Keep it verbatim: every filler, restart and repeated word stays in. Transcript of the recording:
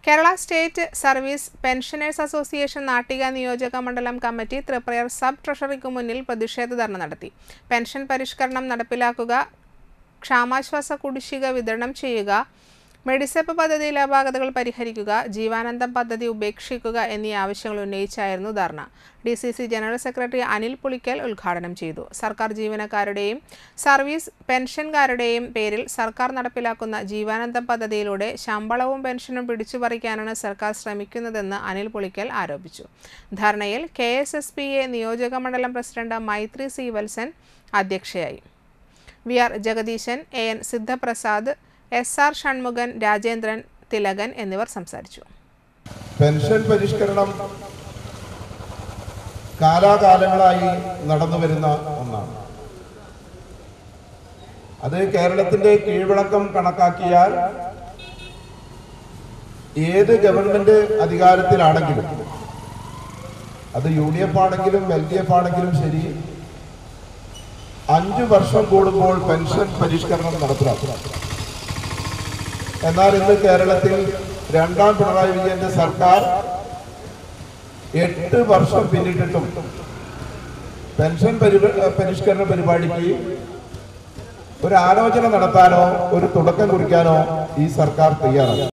Kerala state service pensioners association Nattika നിയോജക മണ്ഡലം committee Triprayar sub ട്രഷറിക്കു മുന്നിൽ പ്രതിഷേധ ധർണ നടത്തി. പെൻഷൻ പരിഷ്കരണം നടപ്പിലാക്കുക, ക്ഷാമാശ്വാസ കുടിശ്ശിക വിതരണം ചെയ്യുക, മെഡിസെപ്പ് പദ്ധതിയിലെ അപാകതകൾ പരിഹരിക്കുക, ജീവാനന്ദം പദ്ധതി ഉപേക്ഷിക്കുക എന്നീ ആവശ്യങ്ങൾ ഉന്നയിച്ചായിരുന്നു ധർണ. D C C general secretary Anil Pulikkal ഉദ്ഘാടനം ചെയ്തു. സർക്കാർ ജീവനക്കാരുടെയും സർവീസ് പെൻഷൻകാരുടെയും പേരിൽ സർക്കാർ നടപ്പിലാക്കുന്ന ജീവാനന്ദം പദ്ധതിയിലൂടെ ശമ്പളവും പെൻഷനും പിടിച്ചുപറിക്കാനാണ് സർക്കാർ ശ്രമിക്കുന്നതെന്ന് അനിൽ പുളിക്കൽ ആരോപിച്ചു. ധർണയിൽ K S S P A നിയോജക മണ്ഡലം പ്രസിഡന്റ് മൈത്രി സി വത്സൻ അധ്യക്ഷയായി. V R Jagadeeshan, A N Sidhaprasad, S R Shanmukhan, Rajendran, Thilakan എന്നിവർ സംസാരിച്ചു. പെൻഷൻ പരിഷ്കരണം കാലാകാലങ്ങളായി നടന്നു വരുന്ന ഒന്നാണ്. അത് കേരളത്തിന്റെ കീഴ്വഴക്കം കണക്കാക്കിയാൽ ഏത് ഗവൺമെന്റ് അധികാരത്തിലാണെങ്കിലും, അത് യു ഡി എഫ് ആണെങ്കിലും എൽ ഡി എഫ് ആണെങ്കിലും ശരി, അഞ്ചു വർഷം കൂടുമ്പോൾ പെൻഷൻ പരിഷ്കരണം നടപ്പിലാക്കും. എന്നാൽ ഇന്ന് കേരളത്തിൽ രണ്ടാം പിണറായി വിജയന്റെ സർക്കാർ എട്ട് വർഷം പിന്നിട്ടിട്ടും പെൻഷൻ പരിഷ്കരണ പരിപാടിക്ക് ഒരു ആലോചന നടത്താനോ ഒരു തുടക്കം കുറിക്കാനോ ഈ സർക്കാർ തയ്യാറാണ്.